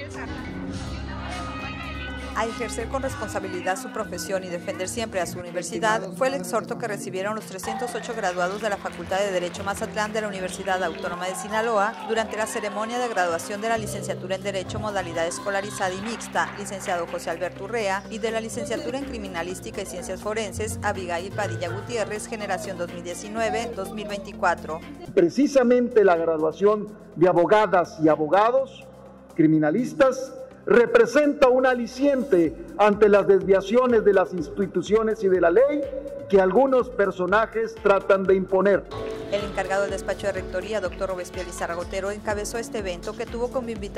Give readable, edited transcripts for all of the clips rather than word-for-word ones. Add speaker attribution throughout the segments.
Speaker 1: A ejercer con responsabilidad su profesión y defender siempre a su universidad fue el exhorto que recibieron los 308 graduados de la Facultad de Derecho Mazatlán de la Universidad Autónoma de Sinaloa durante la ceremonia de graduación de la licenciatura en Derecho modalidad escolarizada y mixta, licenciado José Alberto Urrea, y de la licenciatura en Criminalística y Ciencias Forenses, Abigail Padilla Gutiérrez, generación 2019-2024.
Speaker 2: Precisamente la graduación de abogadas y abogados criminalistas representa un aliciente ante las desviaciones de las instituciones y de la ley que algunos personajes tratan de imponer.
Speaker 1: El encargado del despacho de rectoría, doctor Robespierre Lizarragotero, encabezó este evento que tuvo como invitado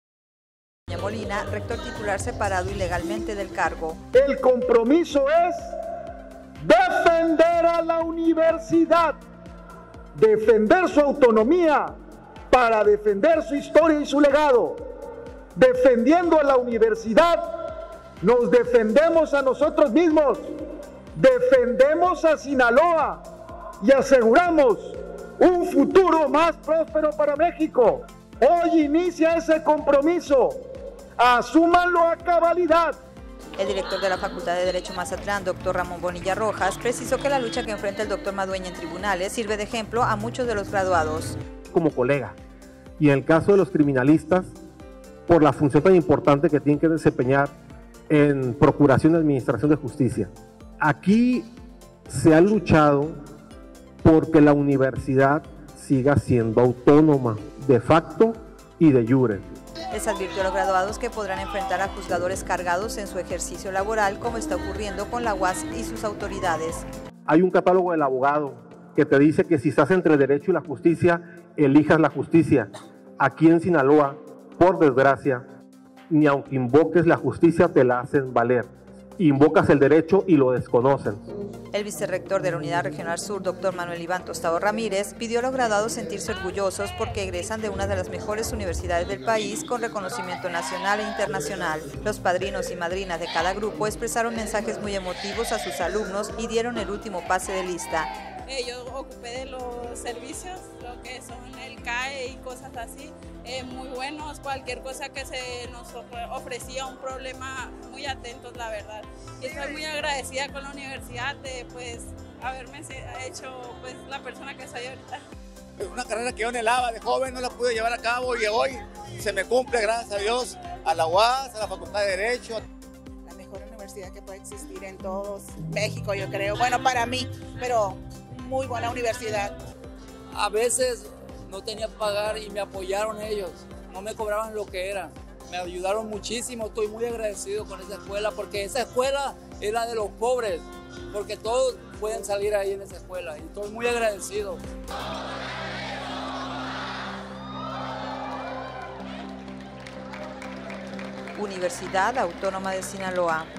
Speaker 1: a Molina, rector titular separado ilegalmente del cargo.
Speaker 2: El compromiso es defender a la universidad, defender su autonomía para defender su historia y su legado. Defendiendo a la universidad, nos defendemos a nosotros mismos, defendemos a Sinaloa y aseguramos un futuro más próspero para México. Hoy inicia ese compromiso, asúmanlo a cabalidad.
Speaker 1: El director de la Facultad de Derecho Mazatlán, doctor Ramón Bonilla Rojas, precisó que la lucha que enfrenta el doctor Madueña en tribunales sirve de ejemplo a muchos de los graduados.
Speaker 3: Como colega, y en el caso de los criminalistas, por la función tan importante que tienen que desempeñar en procuración y administración de justicia. Aquí se ha luchado porque la universidad siga siendo autónoma de facto y de jure.
Speaker 1: Les advirtió a los graduados que podrán enfrentar a juzgadores cargados en su ejercicio laboral, como está ocurriendo con la UAS y sus autoridades.
Speaker 3: Hay un catálogo del abogado que te dice que si estás entre el derecho y la justicia, elijas la justicia. Aquí en Sinaloa, por desgracia, ni aunque invoques la justicia te la hacen valer. Invocas el derecho y lo desconocen.
Speaker 1: El vicerrector de la Unidad Regional Sur, doctor Manuel Iván Tostado Ramírez, pidió a los graduados sentirse orgullosos porque egresan de una de las mejores universidades del país con reconocimiento nacional e internacional. Los padrinos y madrinas de cada grupo expresaron mensajes muy emotivos a sus alumnos y dieron el último pase de lista.
Speaker 4: Yo ocupé de los servicios, lo que son el CAE y cosas así, muy buenos, cualquier cosa que se nos ofrecía, un problema, muy atentos, la verdad. Y estoy muy agradecida con la universidad de pues haberme hecho pues la persona que soy ahorita.
Speaker 5: Una carrera que yo anhelaba de joven, no la pude llevar a cabo y hoy se me cumple, gracias a Dios, a la UAS, a la Facultad de Derecho.
Speaker 6: La mejor universidad que puede existir en todo México, yo creo. Bueno, para mí, pero muy buena universidad.
Speaker 7: A veces no tenía que pagar y me apoyaron ellos, no me cobraban lo que era, me ayudaron muchísimo, estoy muy agradecido con esa escuela porque esa escuela es la de los pobres, porque todos pueden salir ahí en esa escuela y estoy muy agradecido.
Speaker 1: Universidad Autónoma de Sinaloa.